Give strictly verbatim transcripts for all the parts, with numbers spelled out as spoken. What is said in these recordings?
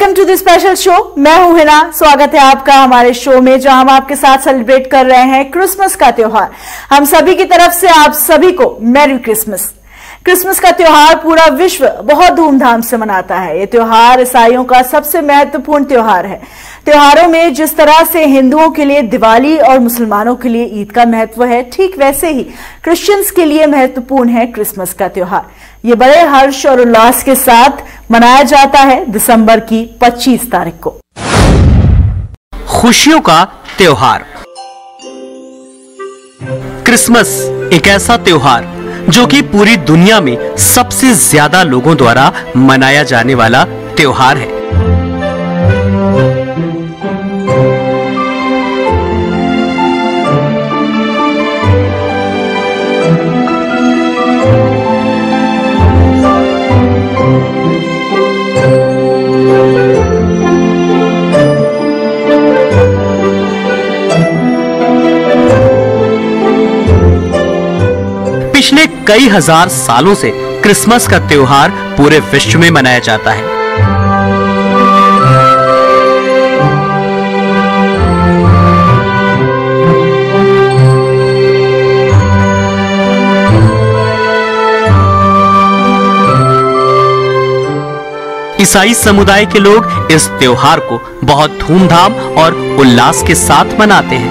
Welcome to the special show. मैं हूं हिना। स्वागत है आपका हमारे शो में, जहां हम आपके साथ सेलिब्रेट कर रहे हैं क्रिसमस का त्योहार। हम सभी की तरफ से आप सभी को मैरी क्रिसमस। क्रिसमस का त्योहार पूरा विश्व बहुत धूमधाम से मनाता है। ये त्योहार ईसाइयों का सबसे महत्वपूर्ण त्योहार है। त्योहारों में जिस तरह से हिंदुओं के लिए दिवाली और मुसलमानों के लिए ईद का महत्व है, ठीक वैसे ही क्रिश्चियंस के लिए महत्वपूर्ण है क्रिसमस का त्योहार। ये बड़े हर्ष और उल्लास के साथ मनाया जाता है दिसंबर की पच्चीस तारीख को। खुशियों का त्योहार क्रिसमस एक ऐसा त्योहार जो कि पूरी दुनिया में सबसे ज्यादा लोगों द्वारा मनाया जाने वाला त्योहार है। पिछले कई हजार सालों से क्रिसमस का त्योहार पूरे विश्व में मनाया जाता है। ईसाई समुदाय के लोग इस त्योहार को बहुत धूमधाम और उल्लास के साथ मनाते हैं।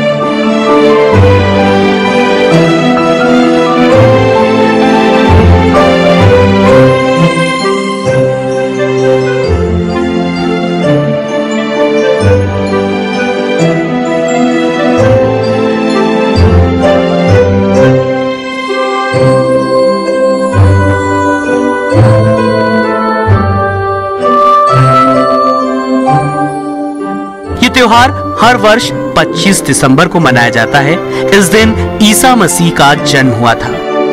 ये त्योहार हर वर्ष पच्चीस दिसंबर को मनाया जाता है। इस दिन ईसा मसीह का जन्म हुआ था।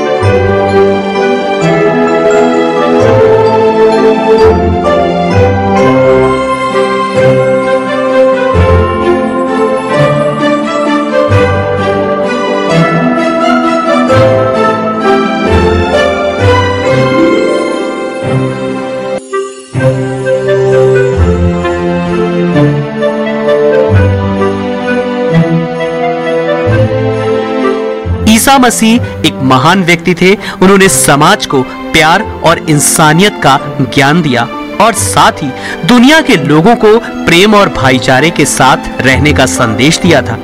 ईसा मसीह एक महान व्यक्ति थे। उन्होंने समाज को प्यार और इंसानियत का ज्ञान दिया और साथ ही दुनिया के लोगों को प्रेम और भाईचारे के साथ रहने का संदेश दिया था।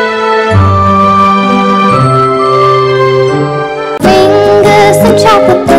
Chocolate